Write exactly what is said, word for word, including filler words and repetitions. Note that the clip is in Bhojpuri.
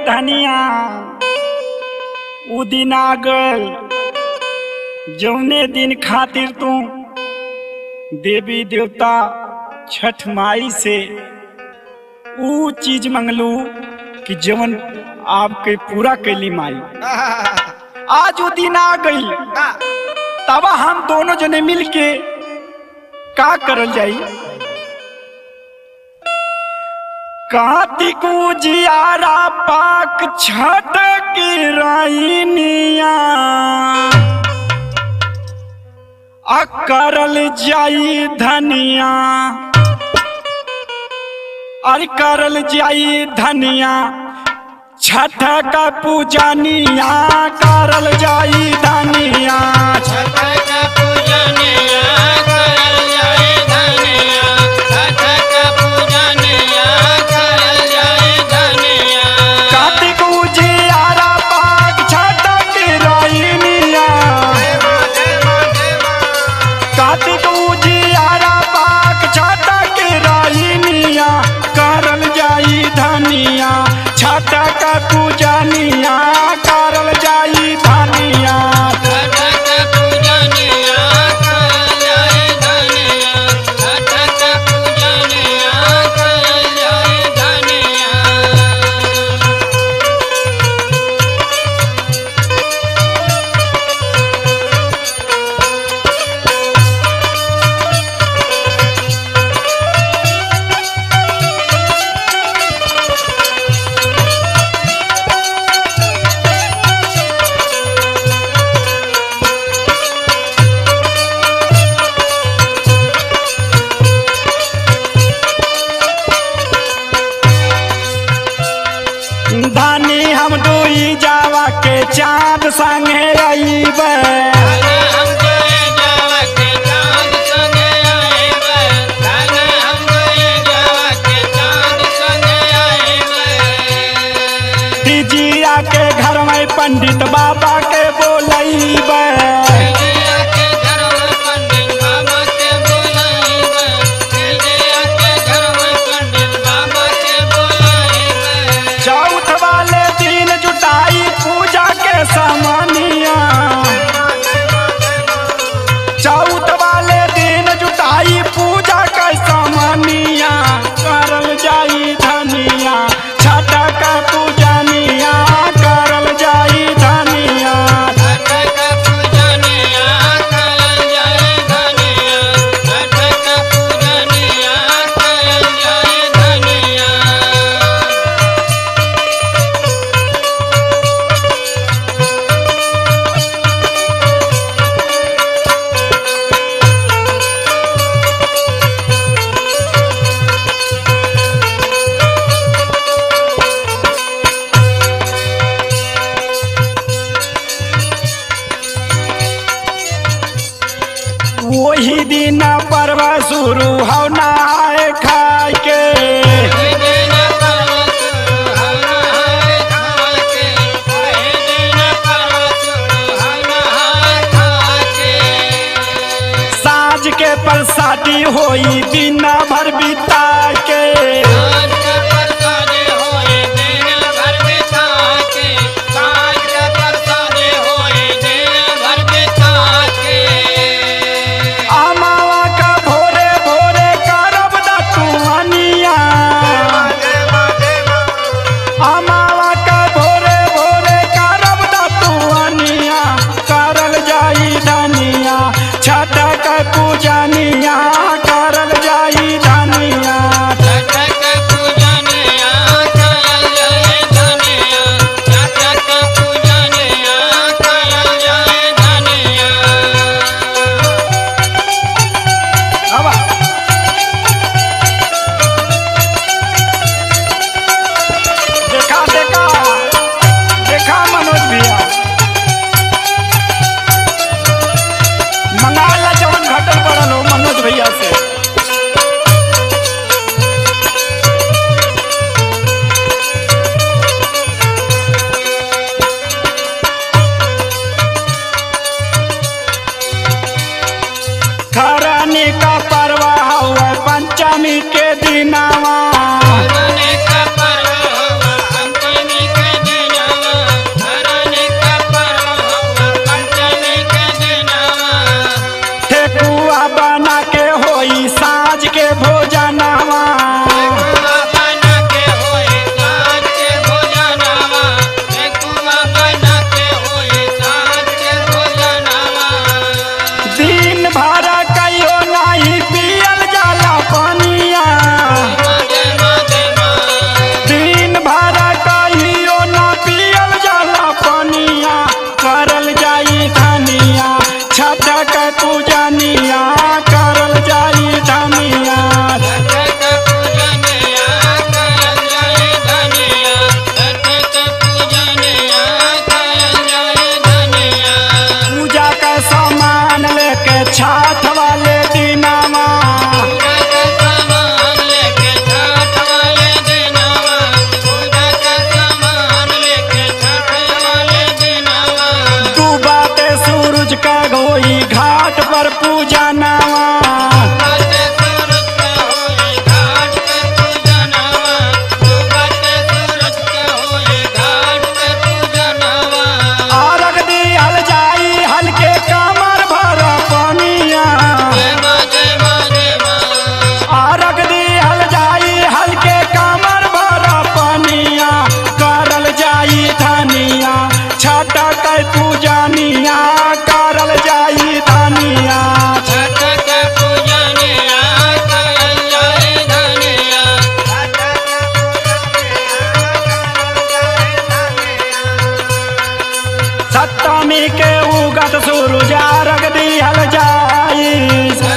धनिया उ दिन आ गल जौने दिन खातिर तू देवी देवता छठ माई से ऊ चीज मंगलू कि जवन आपके पूरा कैली माई। आज वो दिन आ गई तब हम दोनों जने मिलके का करल जाई। कार्तिक उजियारा पाक छठ की राइनिया आ करल जाई धनिया अरे करल जाई धनिया छठ का पूजनिया करल जाई धनिया छठ का पूजनिया करल जाई धनिया छठ का पूजनिया करल जाई धनिया। कार्तिक उजियारा पाक छठ की राइनिया कार्तिक उजियारा पाक छठ की राइनिया करल जाई धनिया छठ का पूजनिया करल जाई धनिया छठ का पूजनिया करल जाई धनिया छठ का पूजनिया करल जाई धनिया। धानी हम दुई जावा के चाँद संगे अइबे हम दुई जावा के चाँद संगे अइबे हम दुई जावा के चाँद संगे अइबे। तीजिया के घर में पंडित बाबा के बोलैबे तीजिया के घर में पंडित बाबा के बोलैबे तीजिया के घर में पंडित बाबा के बोलैबे। चौथ वाले दिन जुटाई पूजा के सामानिया चौथ वाले दिन जुटाई पूजा के सामानिया करल जाई धनिया छठ का पूजनिया करल जाई धनिया छठ का पूजनिया करल जाई धनिया छठ का पूजनिया करल जाई धनिया। वही दिन पर्व शुरू हो नहाए खाए के साँझ के प्रसादी होई दिन भर बिता के अमावा का भोरे भोरे करब दतुअनिया अमावा का भोरे भोरे करब दतुअनिया करल जाई धनिया छठ का पूजनिया करल जाई धनिया छठ का पूजनिया करल जाई धनिया छठ का पूजनिया करल जाई धनिया। अब देखा देखा देखा मनोज भैया मंगाला जवन घटल पड़ल हो मनोज भैया से खरानी का पर्व हुआ पंचमी के दिनावा खरानी का पर्व हुआ पंचमी के पर पूजा नवा उगते सूरज के होए घाट पे पूजा नवा उगते सूरज के होए घाट पे पूजा नवा आरग दिहल जाई हल्के कमर भर पनिया जय मां जय मां जय मां आरग दिहल जाई हल्के कमर भर पनिया करल जाई धनिया छठा के पूजनिया करल जाई धनिया छठ के पूजनिया करल जाए धनिया सप्तमी के उगत सूरज आरग दिहल जाई